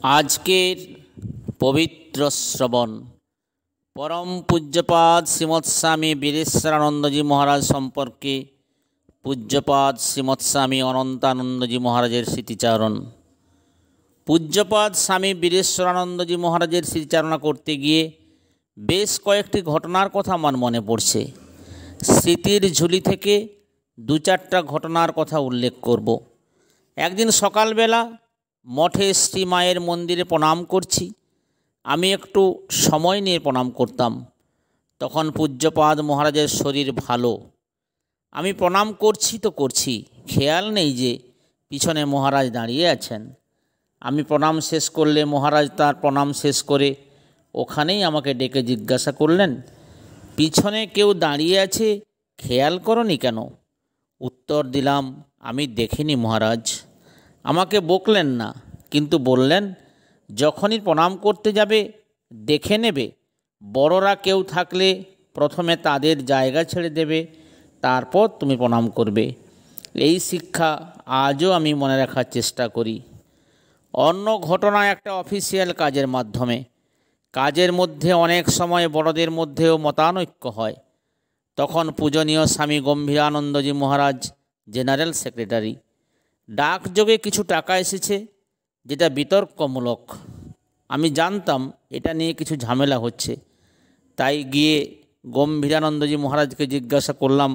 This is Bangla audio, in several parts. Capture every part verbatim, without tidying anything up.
আজকের পবিত্র শ্রবণ পরম পূজ্যপাদ শ্রীমৎ স্বামী বীরেশ্বরানন্দজি মহারাজ সম্পর্কে পূজ্যপাদ শ্রীমৎ স্বামী অনন্তানন্দজি মহারাজের স্মৃতিচারণ। পূজ্যপাদ স্বামী বীরেশ্বরানন্দজি মহারাজের স্মৃতিচারণা করতে গিয়ে বেশ কয়েকটি ঘটনার কথা আমার মনে পড়ছে। স্মৃতির ঝুলি থেকে দু চারটা ঘটনার কথা উল্লেখ করব। একদিন সকালবেলা মঠে শ্রী মায়ের মন্দিরে প্রণাম করছি। আমি একটু সময় নিয়ে প্রণাম করতাম। তখন পূজ্যপাদ মহারাজের শরীর ভালো। আমি প্রণাম করছি তো করছি, খেয়াল নেই যে পিছনে মহারাজ দাঁড়িয়ে আছেন। আমি প্রণাম শেষ করলে মহারাজ তার প্রণাম শেষ করে ওখানেই আমাকে ডেকে জিজ্ঞাসা করলেন, পিছনে কেউ দাঁড়িয়ে আছে, খেয়াল করনি কেন? উত্তর দিলাম, আমি দেখিনি মহারাজ। আমাকে বকলেন না, কিন্তু বললেন, যখনই প্রণাম করতে যাবে দেখে নেবে। বড়রা কেউ থাকলে প্রথমে তাদের জায়গা ছেড়ে দেবে, তারপর তুমি প্রণাম করবে। এই শিক্ষা আজও আমি মনে রাখার চেষ্টা করি। অন্য ঘটনা একটা অফিসিয়াল কাজের মাধ্যমে। কাজের মধ্যে অনেক সময় বড়দের মধ্যেও মতানৈক্য হয়। তখন পূজনীয় স্বামী গম্ভীরানন্দজি মহারাজ জেনারেল সেক্রেটারি। ডাকযোগে কিছু টাকা এসেছে, যেটা বিতর্কমূলক। আমি জানতাম এটা নিয়ে কিছু ঝামেলা হচ্ছে, তাই গিয়ে গম্ভীরানন্দজি মহারাজকে জিজ্ঞাসা করলাম,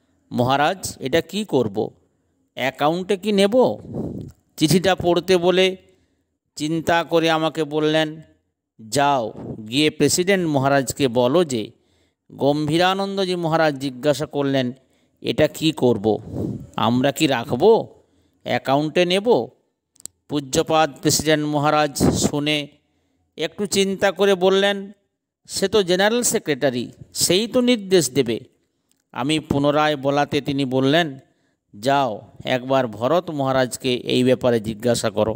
মহারাজ এটা কি করব? অ্যাকাউন্টে কি নেব? চিঠিটা পড়তে বলে চিন্তা করে আমাকে বললেন, যাও গিয়ে প্রেসিডেন্ট মহারাজকে বলো যে গম্ভীরানন্দজি মহারাজ জিজ্ঞাসা করলেন এটা কি করব, আমরা কি রাখব, অ্যাকাউন্টে নেব? পূজ্যপাদ প্রেসিডেন্ট মহারাজ শুনে একটু চিন্তা করে বললেন, সে তো জেনারেল সেক্রেটারি, সেই তো নির্দেশ দেবে। আমি পুনরায় বলাতে তিনি বললেন, যাও একবার ভরত মহারাজকে এই ব্যাপারে জিজ্ঞাসা করো।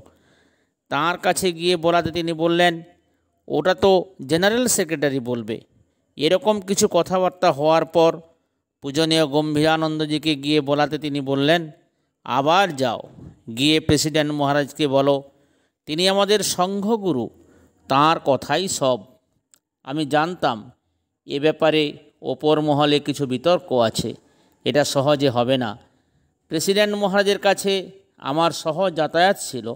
তাঁর কাছে গিয়ে বলাতে তিনি বললেন, ওটা তো জেনারেল সেক্রেটারি বলবে। এরকম কিছু কথাবার্তা হওয়ার পর পূজনীয় গম্ভীরানন্দজিকে গিয়ে বলাতে তিনি বললেন, আবার যাও গিয়ে প্রেসিডেন্ট মহারাজকে বলো, তিনি আমাদের সংঘগুরু, তাঁর কথাই সব। আমি জানতাম এ ব্যাপারে ওপর মহলে কিছু বিতর্ক আছে, এটা সহজে হবে না। প্রেসিডেন্ট মহারাজের কাছে আমার সহজ যাতায়াত ছিল।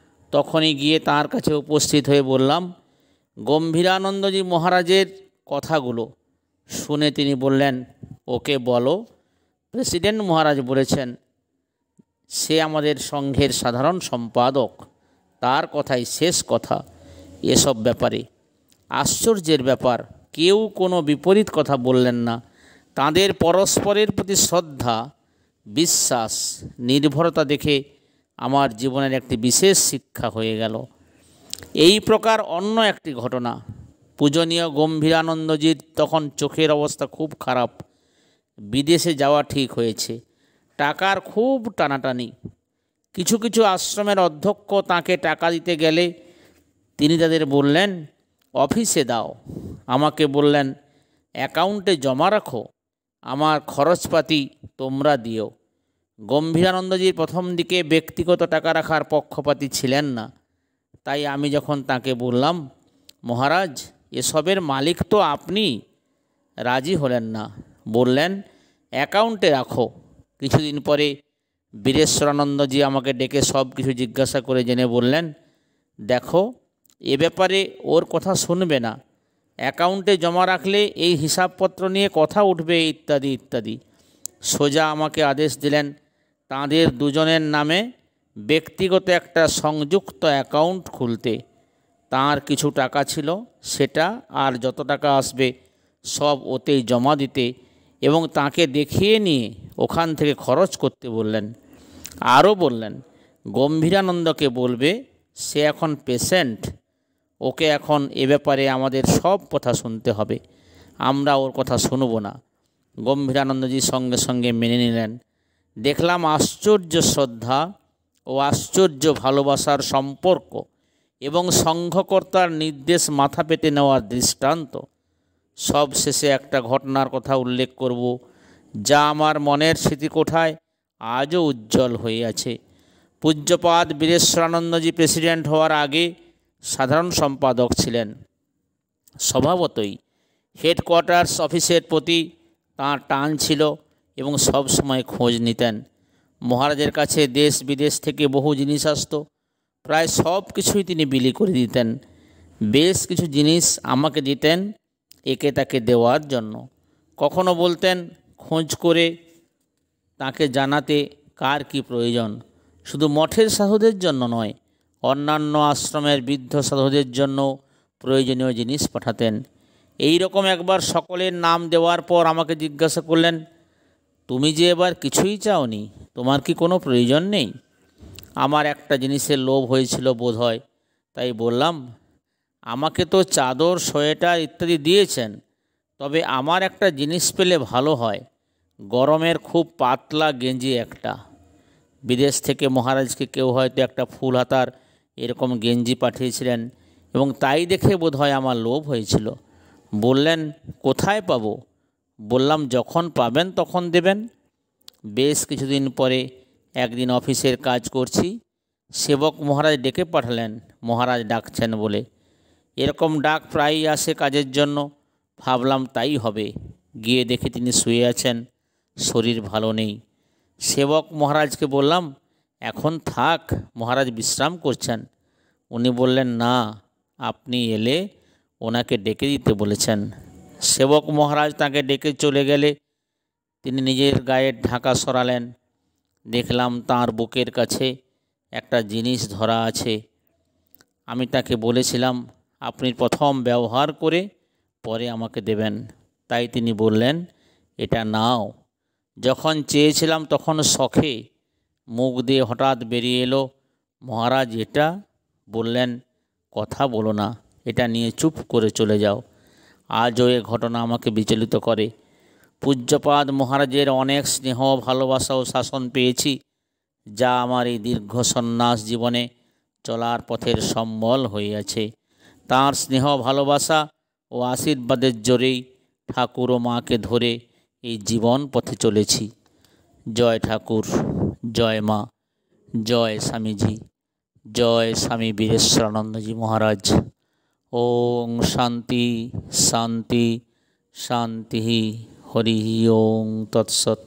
তখনই গিয়ে তাঁর কাছে উপস্থিত হয়ে বললাম, গম্ভীরানন্দজি মহারাজের কথাগুলো। শুনে তিনি বললেন, ওকে বলো প্রেসিডেন্ট মহারাজ বলেছেন, সে আমাদের সংঘের সাধারণ সম্পাদক, তার কথাই শেষ কথা এসব ব্যাপারে। আশ্চর্যের ব্যাপার, কেউ কোনো বিপরীত কথা বললেন না। তাদের পরস্পরের প্রতি শ্রদ্ধা, বিশ্বাস, নির্ভরতা দেখে আমার জীবনের একটি বিশেষ শিক্ষা হয়ে গেল। এই প্রকার অন্য একটি ঘটনা। পূজনীয় গম্ভীরানন্দজির তখন চোখের অবস্থা খুব খারাপ। বিদেশে যাওয়া ঠিক হয়েছে। টাকার খুব টানাটানি। কিছু কিছু আশ্রমের অধ্যক্ষ তাকে টাকা দিতে গেলে তিনি তাদের বললেন, অফিসে দাও। আমাকে বললেন, অ্যাকাউন্টে জমা রাখো, আমার খরচপাতি তোমরা দিও। গম্ভীরানন্দজির প্রথম দিকে ব্যক্তিগত টাকা রাখার পক্ষপাতী ছিলেন না। তাই আমি যখন তাকে বললাম, মহারাজ এসবের মালিক তো আপনি, রাজি হলেন না। বললেন, অ্যাকাউন্টে রাখো। কিছুদিন পরে বীরেশ্বরানন্দজি আমাকে ডেকে সব কিছু জিজ্ঞাসা করে জেনে বললেন, দেখো এ ব্যাপারে ওর কথা শুনবে না, অ্যাকাউন্টে জমা রাখলে এই হিসাবপত্র নিয়ে কথা উঠবে ইত্যাদি ইত্যাদি। সোজা আমাকে আদেশ দিলেন তাঁদের দুজনের নামে ব্যক্তিগত একটা সংযুক্ত অ্যাকাউন্ট খুলতে। তার কিছু টাকা ছিল, সেটা আর যত টাকা আসবে সব ওতেই জমা দিতে এবং তাকে দেখিয়ে নিয়ে ওখান থেকে খরচ করতে বললেন। আরও বললেন, গম্ভীরানন্দকে বলবে সে এখন পেশেন্ট, ওকে এখন এ ব্যাপারে আমাদের সব কথা শুনতে হবে, আমরা ওর কথা শুনব না। গম্ভীরানন্দজি সঙ্গে সঙ্গে মেনে নিলেন। দেখলাম আশ্চর্য শ্রদ্ধা ও আশ্চর্য ভালোবাসার সম্পর্ক এবং সংঘকর্তার নির্দেশ মাথা পেতে নেওয়ার দৃষ্টান্ত। সব শেষে একটা ঘটনার কথা উল্লেখ করব, যা আমার মনের স্মৃতিকোঠায় আজও উজ্জ্বল হয়ে আছে। পূজ্যপাদ বীরেশ্বরানন্দজি প্রেসিডেন্ট হওয়ার আগে সাধারণ সম্পাদক ছিলেন। স্বভাবতই হেডকোয়ার্টার্স অফিসের প্রতি তাঁর টান ছিল এবং সব সময় খোঁজ নিতেন। মহারাজের কাছে দেশ বিদেশ থেকে বহু জিনিস আসতো, প্রায় সব কিছুই তিনি বিলি করে দিতেন। বেশ কিছু জিনিস আমাকে দিতেন একে তাকে দেওয়ার জন্য। কখনো বলতেন খোঁজ করে তাকে জানাতে কার কি প্রয়োজন। শুধু মঠের সাধুদের জন্য নয়, অন্যান্য আশ্রমের বৃদ্ধ সাধুদের জন্য প্রয়োজনীয় জিনিস পাঠাতেন। এই রকম একবার সকলের নাম দেওয়ার পর আমাকে জিজ্ঞাসা করলেন, তুমি যে এবার কিছুই চাওনি, তোমার কি কোনো প্রয়োজন নেই? আমার একটা জিনিসের লোভ হয়েছিল বোধ হয়, তাই বললাম, আমাকে তো চাদর, সোয়েটার ইত্যাদি দিয়েছেন, তবে আমার একটা জিনিস পেলে ভালো হয়, গরমের খুব পাতলা গেঞ্জি একটা। বিদেশ থেকে মহারাজকে কেউ হয়তো একটা ফুল হাতার এরকম গেঞ্জি পাঠিয়েছিলেন এবং তাই দেখে বোধ হয় আমার লোভ হয়েছিল। বললেন, কোথায় পাবো? বললাম, যখন পাবেন তখন দেবেন। বেশ কিছুদিন পরে একদিন অফিসের কাজ করছি, সেবক মহারাজ ডেকে পাঠালেন মহারাজ ডাকছেন বলে। এরকম ডাক প্রায়ই আসে কাজের জন্য। ভাবলাম তাই হবে। গিয়ে দেখে তিনি শুয়ে আছেন, শরীর ভালো নেই। সেবক মহারাজকে বললাম, এখন থাক, মহারাজ বিশ্রাম করছেন। উনি বললেন, না, আপনি এলে ওনাকে ডেকে দিতে বলেছেন। সেবক মহারাজ তাকে ডেকে চলে গেলে তিনি নিজের গায়ের ঢাকা সরালেন। দেখলাম তাঁর বুকের কাছে একটা জিনিস ধরা আছে। আমি তাকে বলেছিলাম, আপনি প্রথম ব্যবহার করে পরে আমাকে দেবেন। তাই তিনি বললেন, এটা নাও। যখন চেয়েছিলাম তখন শখে মুখ দিয়ে হঠাৎ বেরিয়ে এলো, মহারাজ এটা। বললেন, কথা বলো না, এটা নিয়ে চুপ করে চলে যাও। আজও এ ঘটনা আমাকে বিচলিত করে। পূজ্যপাদ মহারাজের অনেক স্নেহ, ভালোবাসা ও শাসন পেয়েছি, যা আমার এই দীর্ঘ সন্ন্যাস জীবনে চলার পথের সম্বল হয়ে আছে। তাঁর স্নেহ, ভালোবাসা ও আশীর্বাদের জোরেই ঠাকুর ও মাকে ধরে এই জীবন পথে চলেছি। জয় ঠাকুর, জয় মা, জয় স্বামীজি, জয় স্বামী বীরেশ্বরানন্দজি মহারাজ। ওং শান্তি শান্তি শান্তি। হরি ওং তৎসৎ।